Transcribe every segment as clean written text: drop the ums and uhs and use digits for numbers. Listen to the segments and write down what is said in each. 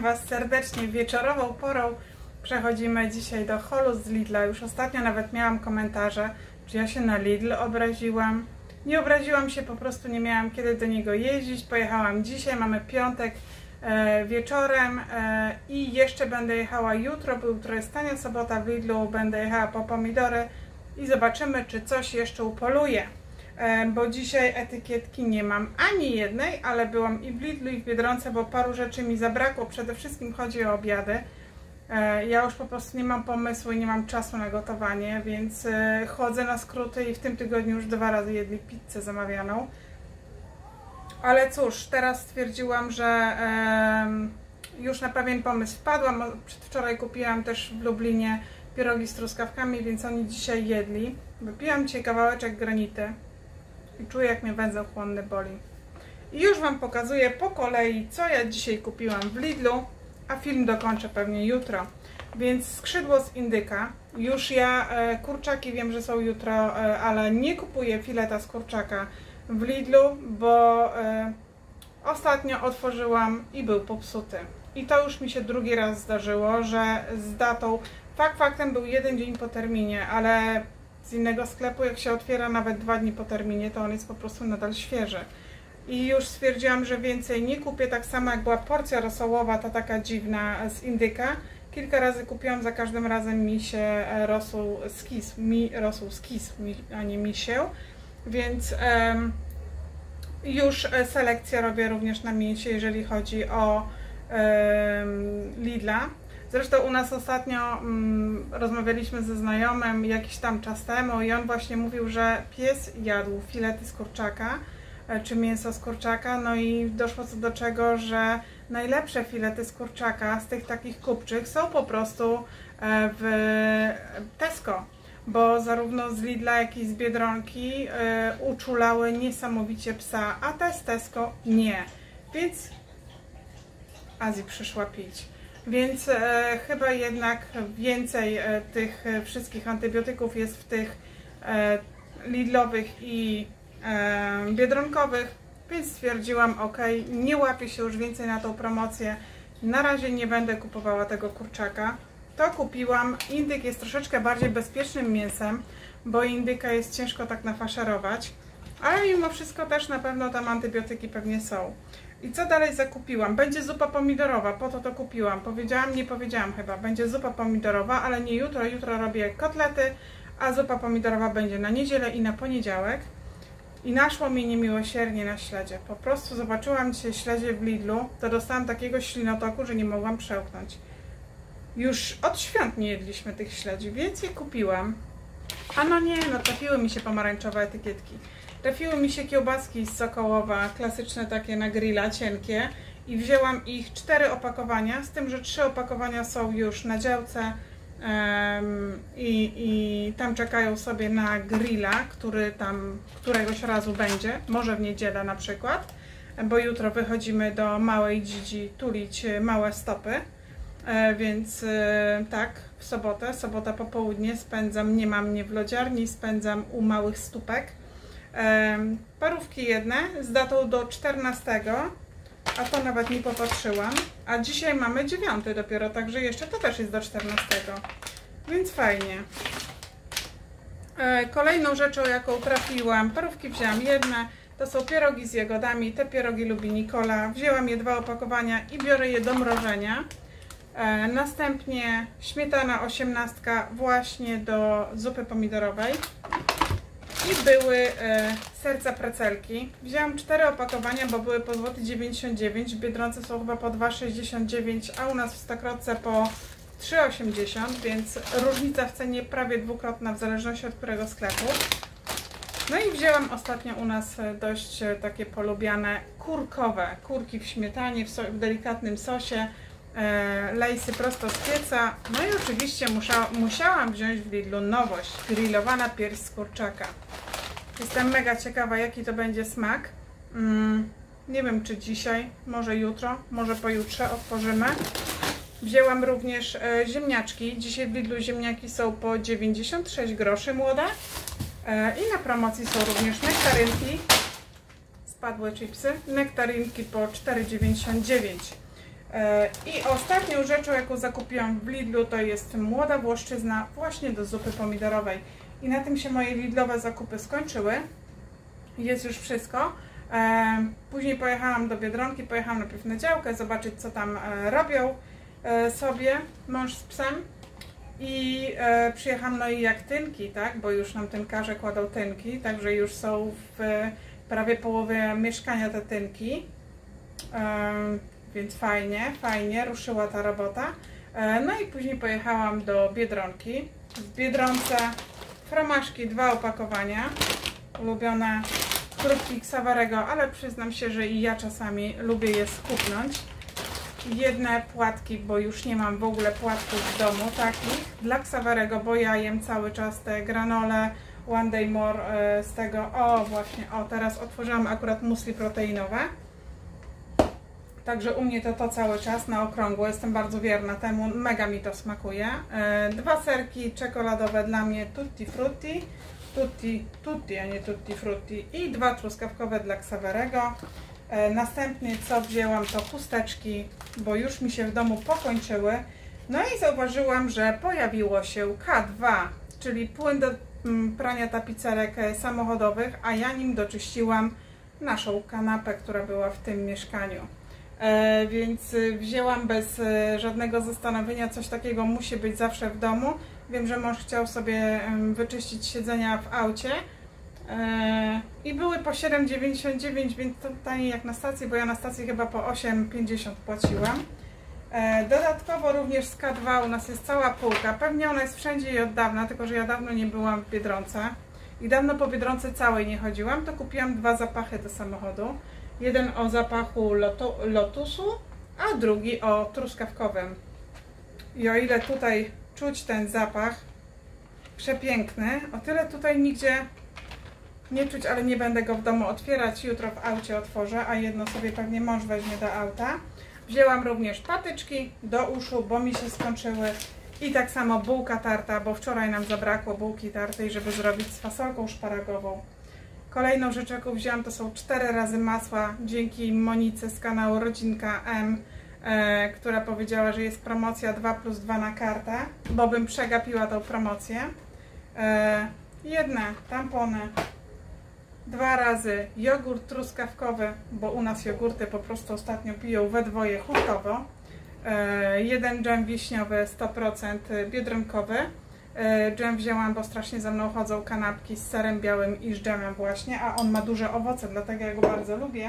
Was serdecznie. Wieczorową porą przechodzimy dzisiaj do Hallu z Lidla. Już ostatnio nawet miałam komentarze, że ja się na Lidl obraziłam. Nie obraziłam się, po prostu nie miałam kiedy do niego jeździć. Pojechałam dzisiaj, mamy piątek wieczorem i jeszcze będę jechała jutro, bo jutro jest tania sobota w Lidlu. Będę jechała po pomidory i zobaczymy, czy coś jeszcze upoluję. Bo dzisiaj etykietki nie mam ani jednej, ale byłam i w Lidlu, i w Biedronce, bo paru rzeczy mi zabrakło. Przede wszystkim chodzi o obiady. Ja już po prostu nie mam pomysłu i nie mam czasu na gotowanie, więc chodzę na skróty i w tym tygodniu już 2 razy jedli pizzę zamawianą. Ale cóż, teraz stwierdziłam, że już na pewien pomysł wpadłam. Przedwczoraj kupiłam też w Lublinie pierogi z truskawkami, więc oni dzisiaj jedli. Wypiłam dzisiaj kawałeczek granity i czuję, jak mnie węzeł chłonny boli. I już Wam pokazuję po kolei, co ja dzisiaj kupiłam w Lidlu, a film dokończę pewnie jutro. Więc skrzydło z indyka. Już ja kurczaki wiem, że są jutro, ale nie kupuję fileta z kurczaka w Lidlu, bo ostatnio otworzyłam i był popsuty. I to już mi się drugi raz zdarzyło, że z datą, faktem był 1 dzień po terminie, ale z innego sklepu, jak się otwiera nawet 2 dni po terminie, to on jest po prostu nadal świeży. I już stwierdziłam, że więcej nie kupię, tak samo jak była porcja rosołowa, ta taka dziwna z indyka. Kilka razy kupiłam, za każdym razem mi się rosół skisł, a nie mi się. Więc już selekcję robię również na mięsie, jeżeli chodzi o Lidla. Zresztą u nas ostatnio rozmawialiśmy ze znajomym jakiś tam czas temu i on właśnie mówił, że pies jadł filety z kurczaka, czy mięso z kurczaka, no i doszło co do czego, że najlepsze filety z kurczaka, z tych takich kubczych, są po prostu w Tesco, bo zarówno z Lidla, jak i z Biedronki uczulały niesamowicie psa, a te z Tesco nie, więc Azji przyszła pić. Więc chyba jednak więcej tych wszystkich antybiotyków jest w tych Lidlowych i biedronkowych, więc stwierdziłam, ok, nie łapię się już więcej na tą promocję, na razie nie będę kupowała tego kurczaka. To kupiłam. Indyk jest troszeczkę bardziej bezpiecznym mięsem, bo indyka jest ciężko tak nafaszerować, ale mimo wszystko też na pewno tam antybiotyki pewnie są. I co dalej zakupiłam? Będzie zupa pomidorowa, po to kupiłam. Nie powiedziałam chyba, będzie zupa pomidorowa, ale nie jutro, jutro robię kotlety, a zupa pomidorowa będzie na niedzielę i na poniedziałek. I naszło mnie niemiłosiernie na śledzie. Po prostu zobaczyłam dzisiaj śledzie w Lidlu, to dostałam takiego ślinotoku, że nie mogłam przełknąć. Już od świąt nie jedliśmy tych śledzi, więc je kupiłam. A no nie, no trafiły mi się pomarańczowe etykietki. Trafiły mi się kiełbaski z Sokołowa, klasyczne takie na grilla, cienkie. I wzięłam ich 4 opakowania, z tym, że 3 opakowania są już na działce i tam czekają sobie na grilla, który tam któregoś razu będzie, może w niedzielę na przykład, bo jutro wychodzimy do Małej Dzidzi tulić małe stopy, więc tak, w sobota popołudnie spędzam, nie mam mnie w lodziarni, spędzam u małych stópek. Parówki jedne z datą do 14, a to nawet nie popatrzyłam, a dzisiaj mamy 9 dopiero, także jeszcze to też jest do 14, więc fajnie. Kolejną rzeczą, jaką trafiłam, parówki wzięłam jedne, to są pierogi z jagodami, te pierogi lubi Nikola, wzięłam je 2 opakowania i biorę je do mrożenia. Następnie śmietana 18 właśnie do zupy pomidorowej. I były serca precelki. Wzięłam 4 opakowania, bo były po złoty 99, w Biedronce są chyba po 2,69, a u nas w Stokrotce po 3,80, więc różnica w cenie prawie dwukrotna w zależności od którego sklepu. No i wzięłam ostatnio u nas dość takie polubiane kurkowe, kurki w śmietanie, w delikatnym sosie, lejsy prosto z pieca. No i oczywiście musiałam wziąć w Lidlu nowość, grillowana pierś z kurczaka. Jestem mega ciekawa, jaki to będzie smak. Nie wiem, czy dzisiaj, może jutro, może pojutrze otworzymy. Wzięłam również ziemniaczki. Dzisiaj w Lidlu ziemniaki są po 96 groszy młode. I na promocji są również nektarynki. Spadły chipsy. Nektarynki po 4,99. I ostatnią rzeczą, jaką zakupiłam w Lidlu, to jest młoda włoszczyzna właśnie do zupy pomidorowej. I na tym się moje Lidlowe zakupy skończyły. Jest już wszystko. Później pojechałam do Biedronki, pojechałam najpierw na działkę, zobaczyć co tam robią sobie mąż z psem. I przyjechałam, no i jak tynki, tak, bo już nam tynkarze kładą tynki, także już są w prawie połowie mieszkania te tynki. Więc fajnie, ruszyła ta robota. No i później pojechałam do Biedronki. W Biedronce fromaszki, 2 opakowania. Ulubione próbki Xaverego, ale przyznam się, że i ja czasami lubię je skupnąć. Jedne płatki, bo już nie mam w ogóle płatków w domu takich. Dla Xaverego, bo ja jem cały czas te granole One Day More z tego. O właśnie, teraz otworzyłam akurat musli proteinowe. Także u mnie to cały czas na okrągło, jestem bardzo wierna temu, mega mi to smakuje. 2 serki czekoladowe dla mnie Tutti Frutti, Tutti, a nie Tutti Frutti, i 2 truskawkowe dla Xaverego. Następnie co wzięłam, to chusteczki, bo już mi się w domu pokończyły. No i zauważyłam, że pojawiło się K2, czyli płyn do prania tapicerek samochodowych, a ja nim doczyściłam naszą kanapę, która była w tym mieszkaniu. Więc wzięłam bez żadnego zastanowienia, coś takiego musi być zawsze w domu. Wiem, że mąż chciał sobie wyczyścić siedzenia w aucie i były po 7,99, więc to taniej jak na stacji, bo ja na stacji chyba po 8,50 płaciłam. Dodatkowo również z K2 u nas jest cała półka, pewnie ona jest wszędzie i od dawna, tylko że ja dawno nie byłam w Biedronce i dawno po Biedronce całej nie chodziłam, to kupiłam 2 zapachy do samochodu. Jeden o zapachu lotusu, a drugi o truskawkowym. I o ile tutaj czuć ten zapach przepiękny, o tyle tutaj nigdzie nie czuć, ale nie będę go w domu otwierać. Jutro w aucie otworzę, a jedno sobie pewnie mąż weźmie do auta. Wzięłam również patyczki do uszu, bo mi się skończyły. I tak samo bułka tarta, bo wczoraj nam zabrakło bułki tartej, żeby zrobić z fasolką szparagową. Kolejną rzecz, jaką wzięłam, to są 4 razy masła, dzięki Monice z kanału Rodzinka M, która powiedziała, że jest promocja 2+2 na kartę, bo bym przegapiła tą promocję. Jedne tampony, 2 razy jogurt truskawkowy, bo u nas jogurty po prostu ostatnio piją we dwoje hurtowo. 1 dżem wiśniowy 100% biedronkowy. Dżem wzięłam, bo strasznie za mną chodzą kanapki z serem białym i z dżemem właśnie, a on ma duże owoce, dlatego ja go bardzo lubię.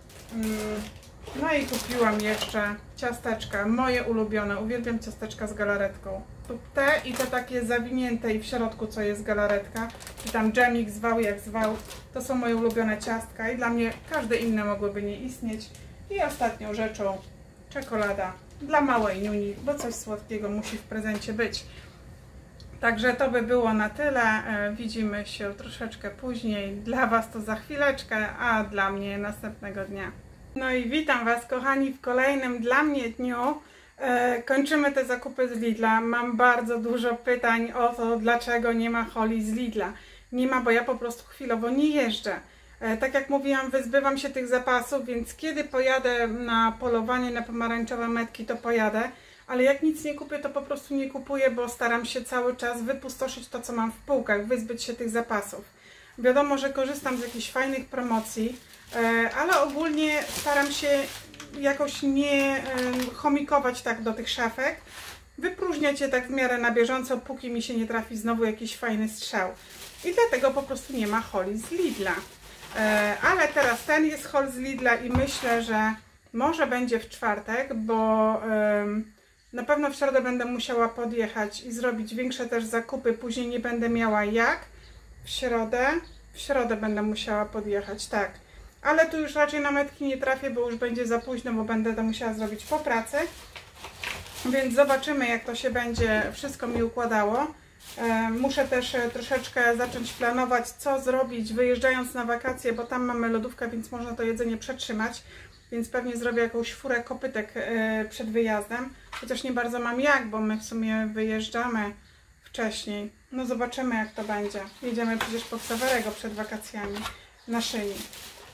No i kupiłam jeszcze ciasteczka, moje ulubione, uwielbiam ciasteczka z galaretką. Te i te takie zawinięte i w środku co jest galaretka, czy tam dżemik zwał jak zwał, to są moje ulubione ciastka i dla mnie każde inne mogłyby nie istnieć. I ostatnią rzeczą czekolada dla małej Niuni, bo coś słodkiego musi w prezencie być. Także to by było na tyle. Widzimy się troszeczkę później. Dla Was to za chwileczkę, a dla mnie następnego dnia. No i witam Was, kochani, w kolejnym dla mnie dniu. Kończymy te zakupy z Lidla. Mam bardzo dużo pytań o to, dlaczego nie ma holi z Lidla. Nie ma, bo ja po prostu chwilowo nie jeżdżę. Tak jak mówiłam, wyzbywam się tych zapasów, więc kiedy pojadę na polowanie na pomarańczowe metki, to pojadę. Ale jak nic nie kupię, to po prostu nie kupuję, bo staram się cały czas wypustoszyć to, co mam w półkach, wyzbyć się tych zapasów. Wiadomo, że korzystam z jakichś fajnych promocji, ale ogólnie staram się jakoś nie chomikować tak do tych szafek. Wypróżniać je tak w miarę na bieżąco, póki mi się nie trafi znowu jakiś fajny strzał. I dlatego po prostu nie ma holi z Lidla. Ale teraz ten jest hol z Lidla i myślę, że może będzie w czwartek, bo na pewno w środę będę musiała podjechać i zrobić większe też zakupy, później nie będę miała jak. W środę będę musiała podjechać, tak. Ale tu już raczej na metki nie trafię, bo już będzie za późno, bo będę to musiała zrobić po pracy. Więc zobaczymy, jak to się będzie wszystko mi układało. Muszę też troszeczkę zacząć planować, co zrobić wyjeżdżając na wakacje, bo tam mamy lodówkę, więc można to jedzenie przetrzymać. Więc pewnie zrobię jakąś furę kopytek przed wyjazdem. Chociaż nie bardzo mam jak, bo my w sumie wyjeżdżamy wcześniej. No zobaczymy, jak to będzie. Jedziemy przecież po Xaverego przed wakacjami naszymi.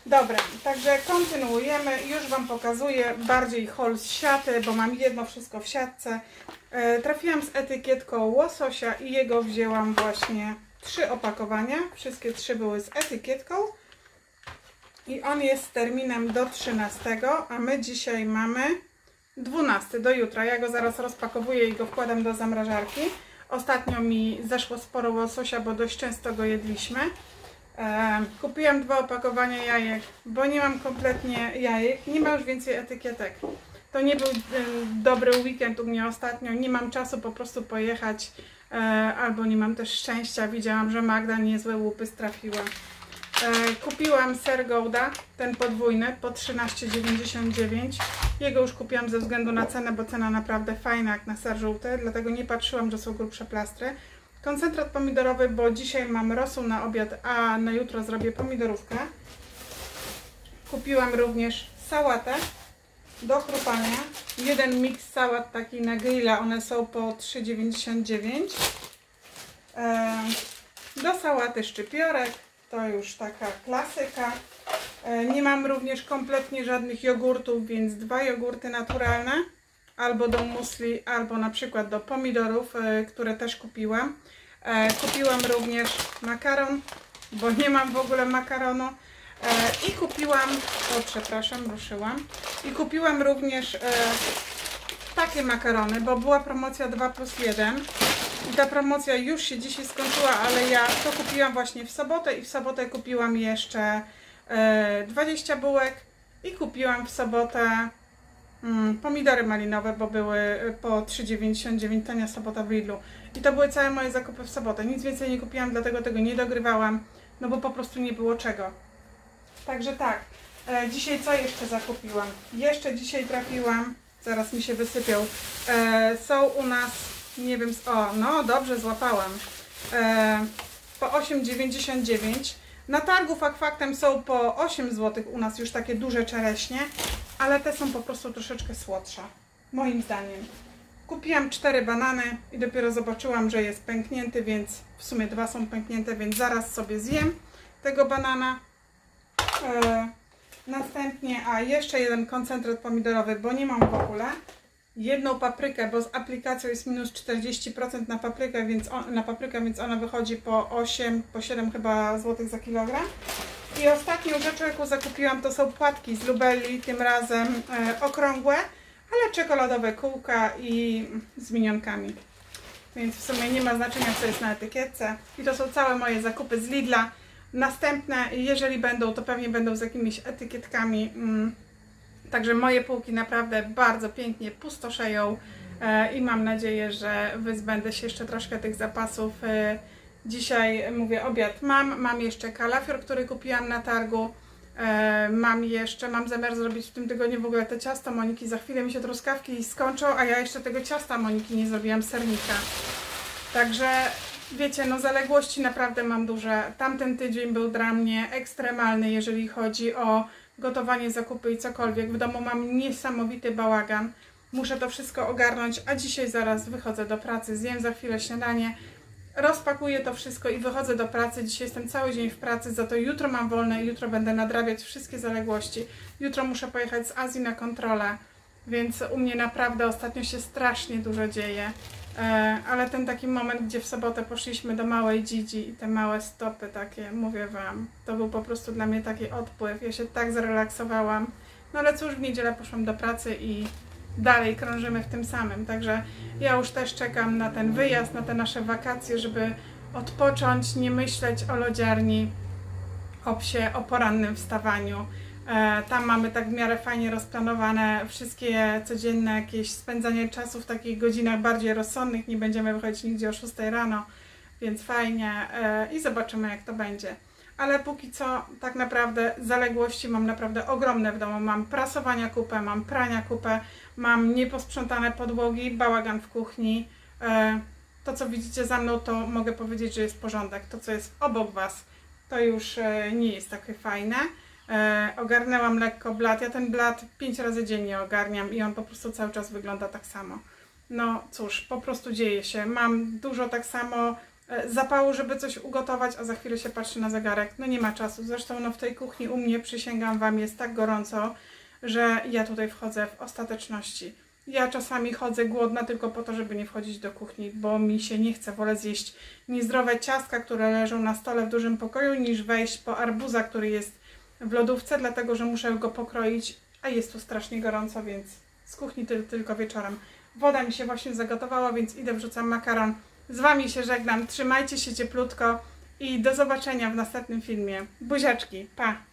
Dobra, także kontynuujemy. Już Wam pokazuję bardziej haul z siaty, bo mam jedno wszystko w siatce. Trafiłam z etykietką łososia i jego wzięłam właśnie 3 opakowania. Wszystkie 3 były z etykietką. I on jest z terminem do 13, a my dzisiaj mamy 12, do jutra. Ja go zaraz rozpakowuję i go wkładam do zamrażarki. Ostatnio mi zeszło sporo łososia, bo dość często go jedliśmy. Kupiłam 2 opakowania jajek, bo nie mam kompletnie jajek. Nie ma już więcej etykietek. To nie był dobry weekend u mnie ostatnio. Nie mam czasu po prostu pojechać, albo nie mam też szczęścia. Widziałam, że Magda niezłe łupy strafiła. Kupiłam ser Gouda, ten podwójny, po 13,99. Jego już kupiłam ze względu na cenę, bo cena naprawdę fajna jak na ser żółty, dlatego nie patrzyłam, że są grubsze plastry. Koncentrat pomidorowy, bo dzisiaj mam rosół na obiad, a na jutro zrobię pomidorówkę. Kupiłam również sałatę do chrupania. Jeden miks sałat taki na grilla, one są po 3,99. Do sałaty szczypiorek. To już taka klasyka. Nie mam również kompletnie żadnych jogurtów, więc 2 jogurty naturalne. Albo do musli, albo na przykład do pomidorów, które też kupiłam. Kupiłam również makaron, bo nie mam w ogóle makaronu. I kupiłam, o przepraszam, ruszyłam. I kupiłam również takie makarony, bo była promocja 2+1. I ta promocja już się dzisiaj skończyła, ale ja to kupiłam właśnie w sobotę i w sobotę kupiłam jeszcze 20 bułek i kupiłam w sobotę pomidory malinowe, bo były po 3,99, tania sobota w Lidlu. I to były całe moje zakupy w sobotę. Nic więcej nie kupiłam, dlatego tego nie dogrywałam, no bo po prostu nie było czego. Także tak, dzisiaj co jeszcze zakupiłam? Jeszcze dzisiaj trafiłam, zaraz mi się wysypią, są u nas, nie wiem, o, no dobrze złapałam, po 8,99. Na targu fakt faktem są po 8 zł u nas już takie duże czereśnie, ale te są po prostu troszeczkę słodsze, moim zdaniem. Kupiłam 4 banany i dopiero zobaczyłam, że jest pęknięty, więc w sumie 2 są pęknięte, więc zaraz sobie zjem tego banana. Następnie, jeszcze jeden koncentrat pomidorowy, bo nie mam w ogóle. Jedną paprykę, bo z aplikacją jest minus 40% na paprykę, więc ona wychodzi po 8, po 7 chyba złotych za kilogram. I ostatnią rzeczą, jaką zakupiłam, to są płatki z Lubelli, tym razem okrągłe, ale czekoladowe kółka i z minionkami. Więc w sumie nie ma znaczenia, co jest na etykietce. I to są całe moje zakupy z Lidla. Następne, jeżeli będą, to pewnie będą z jakimiś etykietkami. Także moje półki naprawdę bardzo pięknie pustoszeją i mam nadzieję, że wyzbędę się jeszcze troszkę tych zapasów. Dzisiaj, mówię, obiad mam jeszcze kalafior, który kupiłam na targu. Mam zamiar zrobić w tym tygodniu w ogóle te ciasto Moniki. Za chwilę mi się truskawki skończą, a ja jeszcze tego ciasta Moniki nie zrobiłam, sernika. Także wiecie, no zaległości naprawdę mam duże. Tamten tydzień był dla mnie ekstremalny, jeżeli chodzi o gotowanie, zakupy i cokolwiek. W domu mam niesamowity bałagan. Muszę to wszystko ogarnąć, a dzisiaj zaraz wychodzę do pracy, zjem za chwilę śniadanie, rozpakuję to wszystko i wychodzę do pracy. Dzisiaj jestem cały dzień w pracy, za to jutro mam wolne i jutro będę nadrabiać wszystkie zaległości. Jutro muszę pojechać z Azji na kontrolę, więc u mnie naprawdę ostatnio się strasznie dużo dzieje. Ale ten taki moment, gdzie w sobotę poszliśmy do małej Dzidzi i te małe stopy takie, mówię Wam, to był po prostu dla mnie taki odpływ. Ja się tak zrelaksowałam. No ale cóż, w niedzielę poszłam do pracy i dalej krążymy w tym samym. Także ja już też czekam na ten wyjazd, na te nasze wakacje, żeby odpocząć, nie myśleć o lodziarni, o psie, o porannym wstawaniu. Tam mamy tak w miarę fajnie rozplanowane wszystkie codzienne jakieś spędzanie czasu w takich godzinach bardziej rozsądnych. Nie będziemy wychodzić nigdzie o 6 rano, więc fajnie i zobaczymy, jak to będzie. Ale póki co tak naprawdę zaległości mam naprawdę ogromne w domu. Mam prasowania kupę, mam prania kupę, mam nieposprzątane podłogi, bałagan w kuchni. To, co widzicie za mną, to mogę powiedzieć, że jest porządek. To, co jest obok Was, to już nie jest takie fajne. Ogarnęłam lekko blat. Ja ten blat 5 razy dziennie ogarniam i on po prostu cały czas wygląda tak samo. No cóż, po prostu dzieje się. Mam dużo tak samo zapału, żeby coś ugotować, a za chwilę się patrzy na zegarek. No nie ma czasu. Zresztą no w tej kuchni u mnie, przysięgam Wam, jest tak gorąco, że ja tutaj wchodzę w ostateczności. Ja czasami chodzę głodna tylko po to, żeby nie wchodzić do kuchni, bo mi się nie chce. Wolę zjeść niezdrowe ciastka, które leżą na stole w dużym pokoju, niż wejść po arbuza, który jest w lodówce, dlatego że muszę go pokroić, a jest tu strasznie gorąco, więc z kuchni tylko wieczorem. Woda mi się właśnie zagotowała, więc idę, wrzucam makaron. Z Wami się żegnam, trzymajcie się cieplutko i do zobaczenia w następnym filmie. Buziaczki, pa!